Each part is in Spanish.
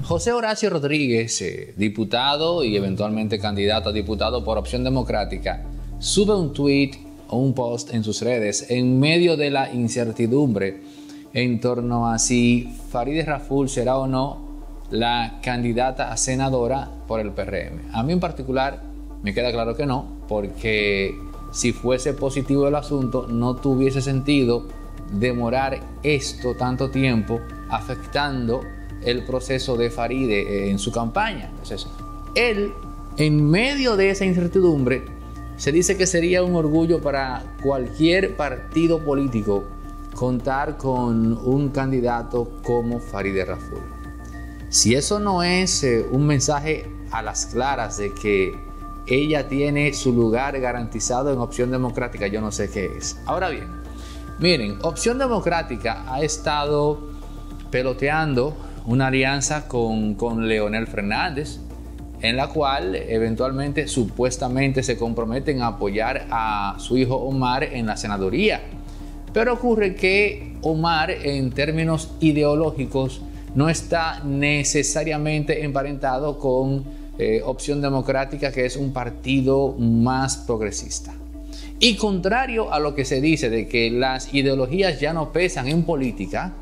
José Horacio Rodríguez, diputado y eventualmente candidato a diputado por Opción Democrática, sube un tweet o un post en sus redes en medio de la incertidumbre en torno a si Farideh Raful será o no la candidata a senadora por el PRM. A mí en particular me queda claro que no, porque si fuese positivo el asunto no tuviese sentido demorar esto tanto tiempo afectando el proceso de Farideh en su campaña. Entonces, él, en medio de esa incertidumbre, se dice que sería un orgullo para cualquier partido político contar con un candidato como Farideh Raful. Si eso no es un mensaje a las claras de que ella tiene su lugar garantizado en Opción Democrática, yo no sé qué es. Ahora bien, miren, Opción Democrática ha estado peloteando una alianza con Leonel Fernández, en la cual eventualmente supuestamente se comprometen a apoyar a su hijo Omar en la senaduría. Pero ocurre que Omar, en términos ideológicos, no está necesariamente emparentado con Opción Democrática, que es un partido más progresista. Y contrario a lo que se dice de que las ideologías ya no pesan en política,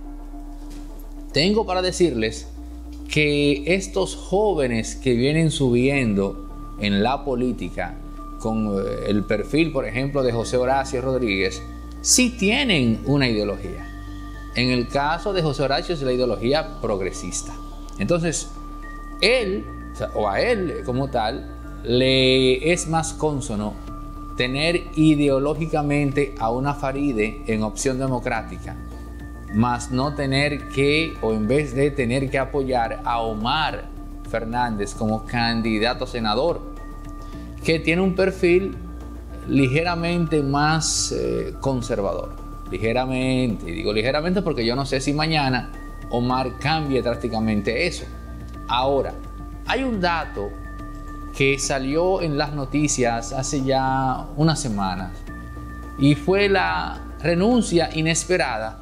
tengo para decirles que estos jóvenes que vienen subiendo en la política con el perfil, por ejemplo, de José Horacio Rodríguez, sí tienen una ideología. En el caso de José Horacio es la ideología progresista. Entonces, él, o a él como tal, le es más cónsono tener ideológicamente a una Farideh en Opción Democrática, más no tener que, o en vez de tener que apoyar a Omar Fernández como candidato a senador, que tiene un perfil ligeramente más conservador. Ligeramente, y digo ligeramente porque yo no sé si mañana Omar cambie drásticamente eso. Ahora, hay un dato que salió en las noticias hace ya unas semanas y fue la renuncia inesperada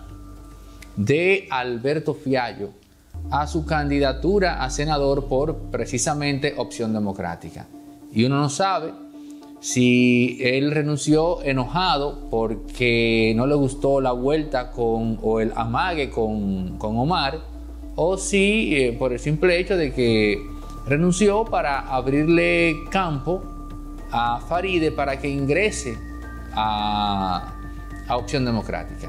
de Alberto Fiallo a su candidatura a senador por precisamente Opción Democrática. Y uno no sabe si él renunció enojado porque no le gustó la vuelta o el amague con Omar, o si por el simple hecho de que renunció para abrirle campo a Farideh para que ingrese a Opción Democrática.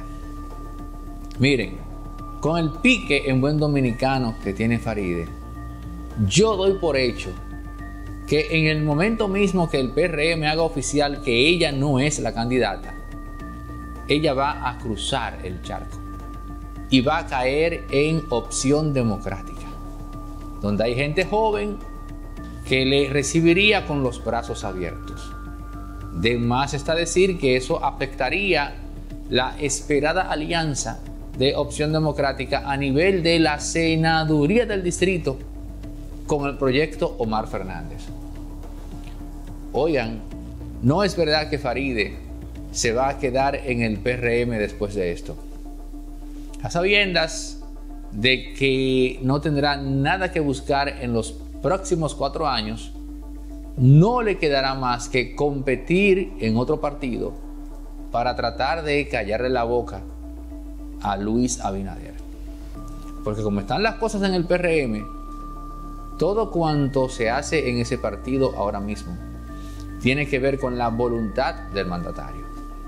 Miren, con el pique en buen dominicano que tiene Farideh, yo doy por hecho que en el momento mismo que el PRM haga oficial que ella no es la candidata, ella va a cruzar el charco y va a caer en Opción Democrática, donde hay gente joven que le recibiría con los brazos abiertos. De más está decir que eso afectaría la esperada alianza de Opción Democrática a nivel de la senaduría del distrito con el proyecto Omar Fernández. Oigan, no es verdad que Farideh se va a quedar en el PRM después de esto. A sabiendas de que no tendrá nada que buscar en los próximos 4 años, no le quedará más que competir en otro partido para tratar de callarle la boca a Luis Abinader. Porque como están las cosas en el PRM, todo cuanto se hace en ese partido ahora mismo tiene que ver con la voluntad del mandatario.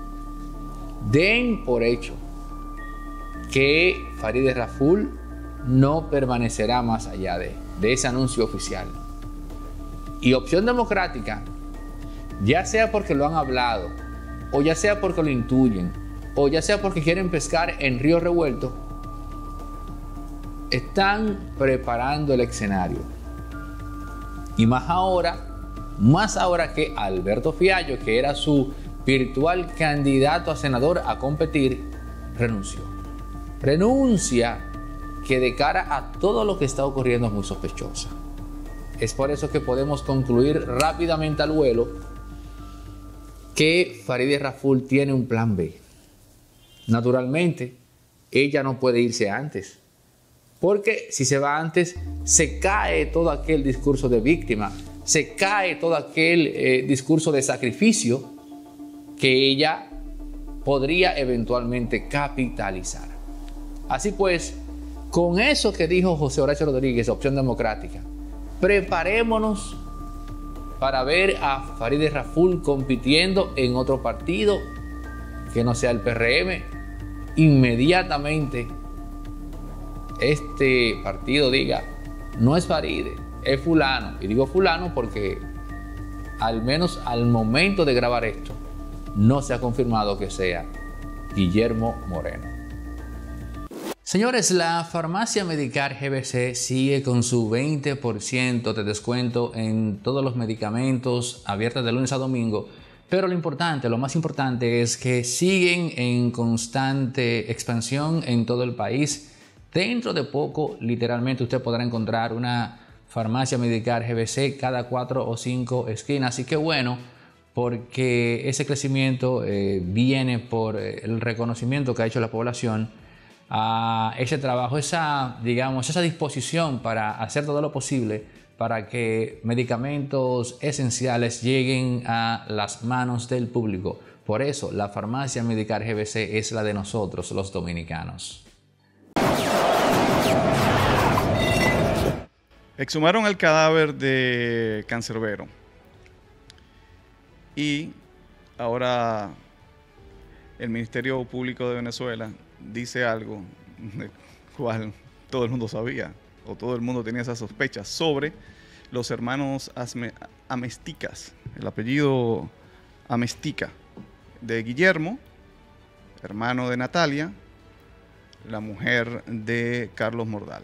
Den por hecho que Farideh Raful no permanecerá más allá de ese anuncio oficial. Y Opción Democrática, ya sea porque lo han hablado, o ya sea porque lo intuyen, o ya sea porque quieren pescar en río revuelto, están preparando el escenario. Y más ahora que Alberto Fiallo, que era su virtual candidato a senador a competir, renunció. Renuncia que de cara a todo lo que está ocurriendo es muy sospechosa. Es por eso que podemos concluir rápidamente al vuelo que Farideh Raful tiene un plan B. Naturalmente, ella no puede irse antes. Porque si se va antes, se cae todo aquel discurso de víctima, se cae todo aquel discurso de sacrificio que ella podría eventualmente capitalizar. Así pues, con eso que dijo José Horacio Rodríguez, Opción Democrática, preparémonos para ver a Farideh Raful compitiendo en otro partido que no sea el PRM. Inmediatamente este partido diga, no es Farideh, es fulano. Y digo fulano porque al menos al momento de grabar esto no se ha confirmado que sea Guillermo Moreno. Señores, la farmacia Medicar GBC sigue con su 20% de descuento en todos los medicamentos, abiertas de lunes a domingo. Pero lo más importante es que siguen en constante expansión en todo el país. Dentro de poco, literalmente, usted podrá encontrar una farmacia Medicar GBC cada 4 o 5 esquinas. Así que bueno, porque ese crecimiento viene por el reconocimiento que ha hecho la población a ese trabajo, esa disposición para hacer todo lo posible para que medicamentos esenciales lleguen a las manos del público. Por eso, la farmacia Medicar GBC es la de nosotros, los dominicanos. Exhumaron el cadáver de Cancerbero y ahora el Ministerio Público de Venezuela dice algo de cual todo el mundo sabía o todo el mundo tenía esas sospechas sobre los hermanos Amesticas, el apellido Amestica de Guillermo, hermano de Natalia, la mujer de Carlos Mordal.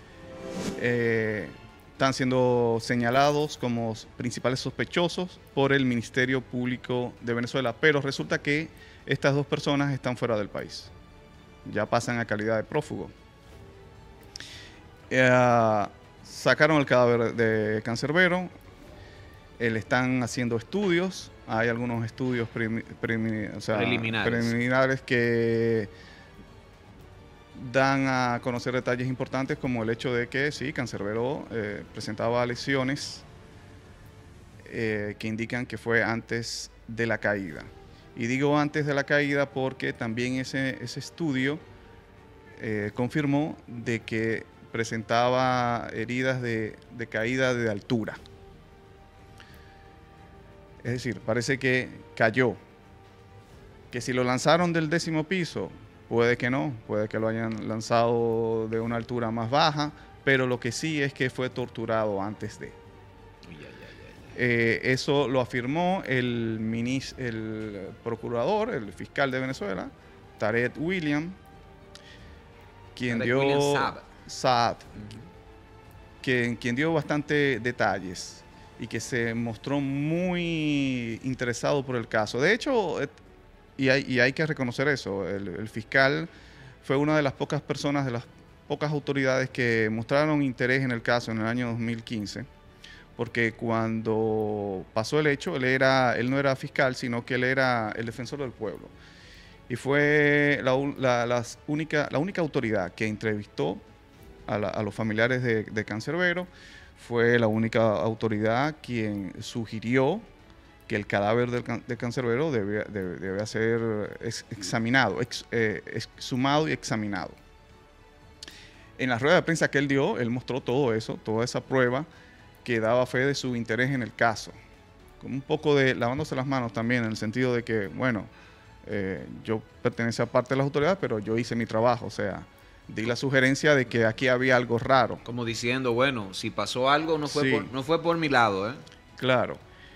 Están siendo señalados como principales sospechosos por el Ministerio Público de Venezuela, pero resulta que estas dos personas están fuera del país. Ya pasan a calidad de prófugo. Sacaron el cadáver de Cancerbero, le están haciendo estudios, hay algunos estudios preliminares que dan a conocer detalles importantes como el hecho de que sí, Cancerbero presentaba lesiones que indican que fue antes de la caída. Y digo antes de la caída porque también ese estudio confirmó de que presentaba heridas de caída de altura. Es decir, parece que cayó. Que si lo lanzaron del 10º piso, puede que no, puede que lo hayan lanzado de una altura más baja, pero lo que sí es que fue torturado antes de. Eso lo afirmó el procurador, el fiscal de Venezuela, Tarek William, quien dio Saad, quien dio bastante detalles y que se mostró muy interesado por el caso. De hecho, y hay que reconocer eso, el fiscal fue una de las pocas personas, de las pocas autoridades que mostraron interés en el caso en el año 2015. Porque cuando pasó el hecho, él no era fiscal, sino que él era el defensor del pueblo. Y fue la única autoridad que entrevistó a los familiares de Cancerbero, fue la única autoridad quien sugirió que el cadáver de Cancerbero debe ser examinado, exhumado y examinado. En la rueda de prensa que él dio, él mostró todo eso, toda esa prueba que daba fe de su interés en el caso. Con un poco de lavándose las manos también, en el sentido de que, bueno, yo pertenecía a parte de las autoridades, pero yo hice mi trabajo, o sea, di la sugerencia de que aquí había algo raro. Como diciendo, bueno, si pasó algo, no fue por mi lado, ¿eh? Claro.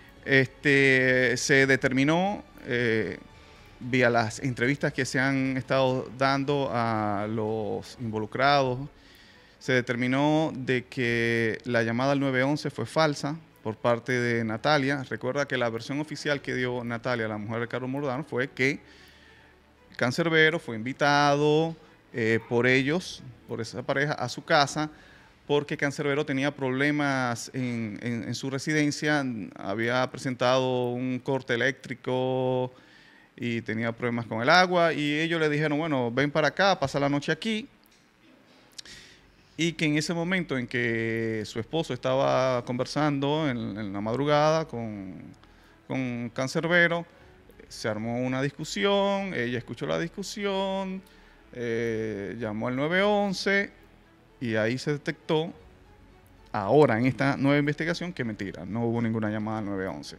Se determinó, vía las entrevistas que se han estado dando a los involucrados, se determinó de que la llamada al 911 fue falsa por parte de Natalia. Recuerda que la versión oficial que dio Natalia, la mujer de Carlos Mordal, fue que Cancerbero fue invitado por ellos, por esa pareja, a su casa, porque Cancerbero tenía problemas en su residencia, había presentado un corte eléctrico y tenía problemas con el agua, y ellos le dijeron, bueno, ven para acá, pasa la noche aquí. y que en ese momento en que su esposo estaba conversando en la madrugada con Cancerbero, se armó una discusión, ella escuchó la discusión, llamó al 911 y ahí se detectó, ahora en esta nueva investigación, que mentira, no hubo ninguna llamada al 911.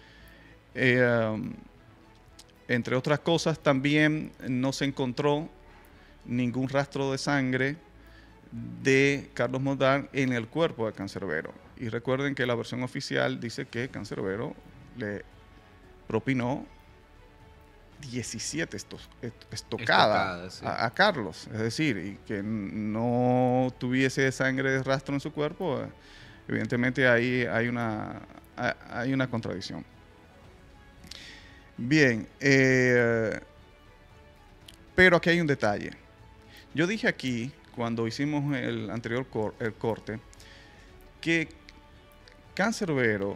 Entre otras cosas, también no se encontró ningún rastro de sangre de Carlos Moldán en el cuerpo de Cancerbero. Y recuerden que la versión oficial dice que Cancerbero le propinó 17 estocadas sí, a Carlos. Es decir, y que no tuviese sangre de rastro en su cuerpo, evidentemente ahí hay una contradicción. Bien, pero aquí hay un detalle. Yo dije aquí, cuando hicimos el anterior corte, que Cancerbero,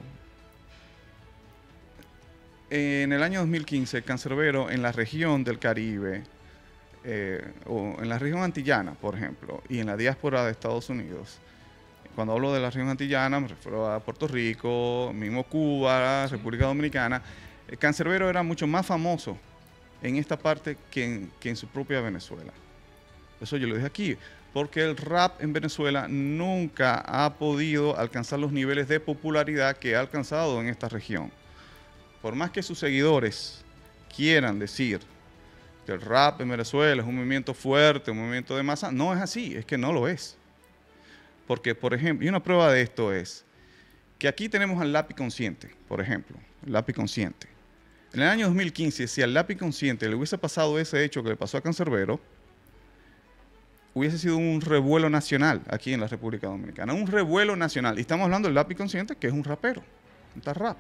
en el año 2015, Cancerbero en la región del Caribe, o en la región antillana, por ejemplo, y en la diáspora de Estados Unidos, cuando hablo de la región antillana me refiero a Puerto Rico, mismo Cuba, República Dominicana, Cancerbero era mucho más famoso en esta parte que en su propia Venezuela. Eso yo lo dije aquí, porque el rap en Venezuela nunca ha podido alcanzar los niveles de popularidad que ha alcanzado en esta región. Por más que sus seguidores quieran decir que el rap en Venezuela es un movimiento fuerte, un movimiento de masa, no es así, es que no lo es. Porque, por ejemplo, y una prueba de esto es que aquí tenemos al Lápiz Consciente, por ejemplo, el Lápiz Consciente. En el año 2015, si al Lápiz Consciente le hubiese pasado ese hecho que le pasó a Cancerbero, hubiese sido un revuelo nacional aquí en la República Dominicana, un revuelo nacional. Y estamos hablando del Lápiz Consciente, que es un rapero, un rap.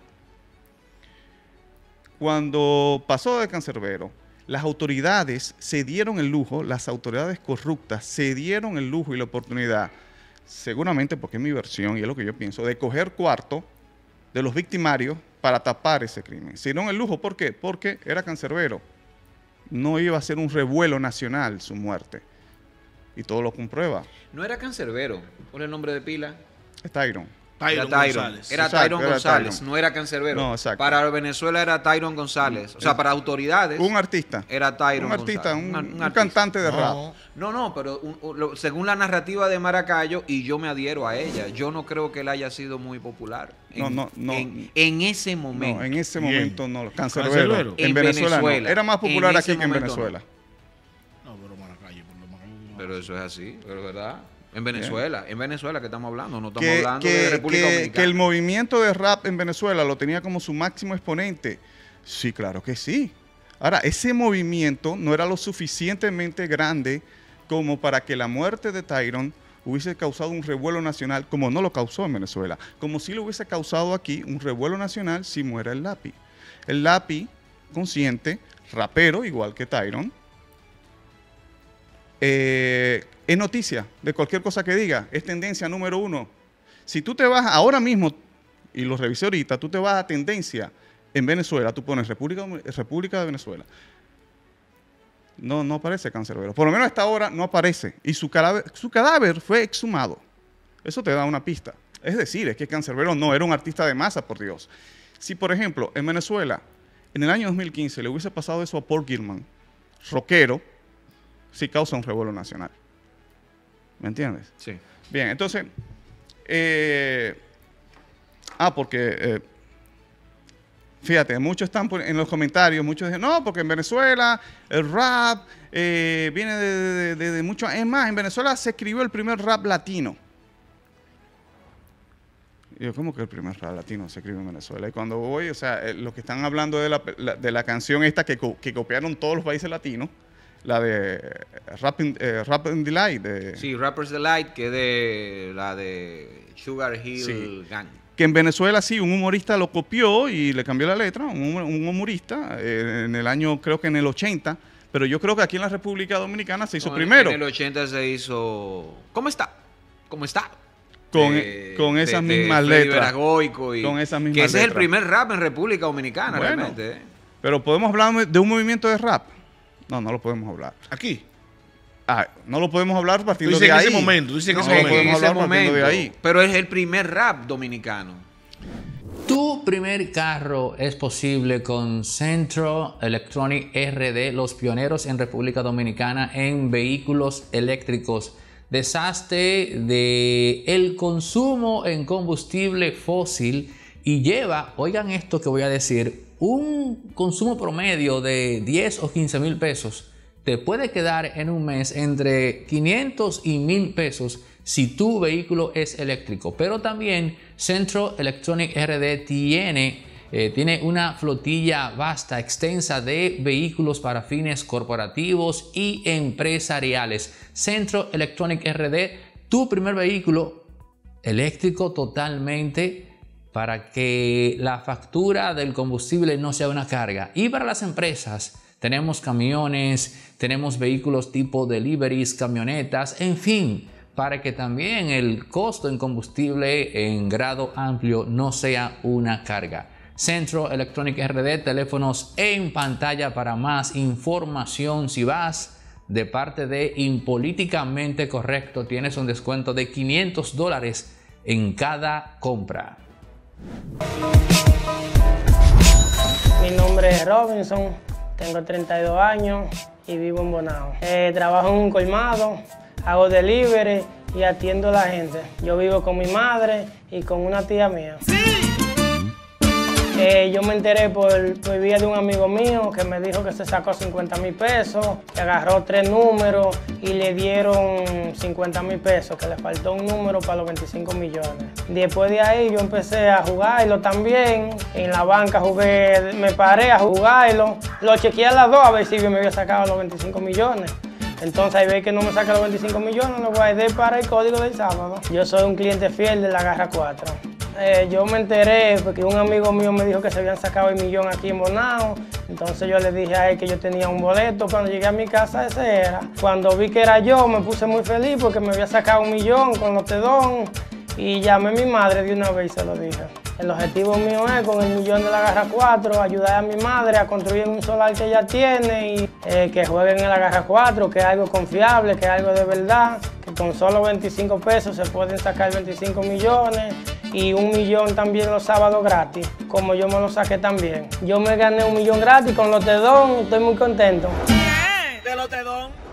Cuando pasó de Cancerbero, las autoridades se dieron el lujo, las autoridades corruptas se dieron el lujo y la oportunidad, seguramente porque es mi versión y es lo que yo pienso, de coger cuarto de los victimarios para tapar ese crimen. Se dieron el lujo, ¿por qué? Porque era Cancerbero. No iba a ser un revuelo nacional su muerte. Y todo lo comprueba. No era Cancerbero, por el nombre de pila. Es Tyron. Tyron González. Era Tyron González, no era Cancerbero. No, exacto. Para Venezuela era Tyron González. O sea, para autoridades. Un artista. Era Tyron Un artista, González. un cantante de rap. No, pero según la narrativa de Maracayo, y yo me adhiero a ella, yo no creo que él haya sido muy popular. En ese momento. No, en ese momento no. Cancerbero. En Venezuela no. Era más popular aquí que en Venezuela. No, pero Maracayo. Pero eso es así, pero es verdad. En Venezuela que estamos hablando, no estamos hablando de República Dominicana. Que el movimiento de rap en Venezuela lo tenía como su máximo exponente. Sí, claro que sí. Ahora, ese movimiento no era lo suficientemente grande como para que la muerte de Tyron hubiese causado un revuelo nacional, como no lo causó en Venezuela. Como si lo hubiese causado aquí un revuelo nacional si muera el Lápiz. El Lápiz, consciente, rapero, igual que Tyron, es noticia de cualquier cosa que diga, es tendencia número 1. Si tú te vas ahora mismo, y lo revisé ahorita, tú te vas a tendencia en Venezuela, tú pones República de Venezuela. No aparece Cancerbero. Por lo menos a esta hora no aparece. Y su cadáver fue exhumado. Eso te da una pista. Es decir, es que Cancerbero no era un artista de masa, por Dios. Si, por ejemplo, en Venezuela, en el año 2015, le hubiese pasado eso a Paul Gilman, rockero, sí causa un revuelo nacional. ¿Me entiendes? Sí. Bien, entonces, porque, fíjate, muchos están en los comentarios, muchos dicen, no, porque en Venezuela el rap viene de mucho, es más, en Venezuela se escribió el primer rap latino. Y yo, ¿cómo que el primer rap latino se escribió en Venezuela? Y cuando voy, o sea, los que están hablando de la canción esta que copiaron todos los países latinos, la de Rappin' Delight. Sí, Rapper's Delight, que es de la de Sugar Hill Gang. Que en Venezuela sí, un humorista lo copió y le cambió la letra, un humorista, en el año, creo que en el 80, pero yo creo que aquí en la República Dominicana se hizo primero. En el 80 se hizo ¿Cómo está? Con esas mismas letras. Con esas mismas letras. Que ese es el primer rap en República Dominicana, bueno, realmente. Pero ¿podemos hablar de un movimiento de rap? No lo podemos hablar. ¿Aquí? no lo podemos hablar partiendo de ahí. En ese momento, no podemos hablar partiendo de ahí. Pero es el primer rap dominicano. Tu primer carro es posible con Centro Electronic RD, los pioneros en República Dominicana en vehículos eléctricos. Deshazte de el consumo en combustible fósil y lleva, oigan esto que voy a decir, un consumo promedio de 10 o 15 mil pesos. Te puede quedar en un mes entre 500 y 1000 pesos si tu vehículo es eléctrico. Pero también Centro Electronic RD tiene una flotilla vasta, extensa de vehículos para fines corporativos y empresariales. Centro Electronic RD, tu primer vehículo eléctrico totalmente, para que la factura del combustible no sea una carga. Y para las empresas, tenemos camiones, tenemos vehículos tipo deliveries, camionetas, en fin, para que también el costo en combustible en grado amplio no sea una carga. Centro Electronic RD, teléfonos en pantalla para más información. Si vas de parte de Impolíticamente Correcto, tienes un descuento de $500 en cada compra. Mi nombre es Robinson, tengo 32 años y vivo en Bonao. Trabajo en un colmado, hago delivery y atiendo a la gente. Yo vivo con mi madre y con una tía mía. Yo me enteré por vía de un amigo mío que me dijo que se sacó 50,000 pesos, que agarró 3 números y le dieron 50,000 pesos, que le faltó un número para los 25 millones. Después de ahí yo empecé a jugarlo también. En la banca me paré a jugarlo. Lo chequeé a las 2 a ver si yo me había sacado los 25 millones. Entonces ahí ve que no me saca los 25 millones, lo guardé para el código del sábado. Yo soy un cliente fiel de la Garra 4. Yo me enteré porque un amigo mío me dijo que se habían sacado el millón aquí en Bonao. Entonces yo le dije a él que yo tenía un boleto. Cuando llegué a mi casa ese era. Cuando vi que era yo me puse muy feliz porque me había sacado 1 millón con los Tedón. Y llamé a mi madre de una vez y se lo dije. El objetivo mío es, con el millón de la Garra 4, ayudar a mi madre a construir un solar que ella tiene y que jueguen en la Garra 4, que es algo confiable, que es algo de verdad, que con solo 25 pesos se pueden sacar 25 millones y 1 millón también los sábados gratis, como yo me lo saqué también. Yo me gané 1 millón gratis con los Tedón y estoy muy contento. ¿De los Tedón?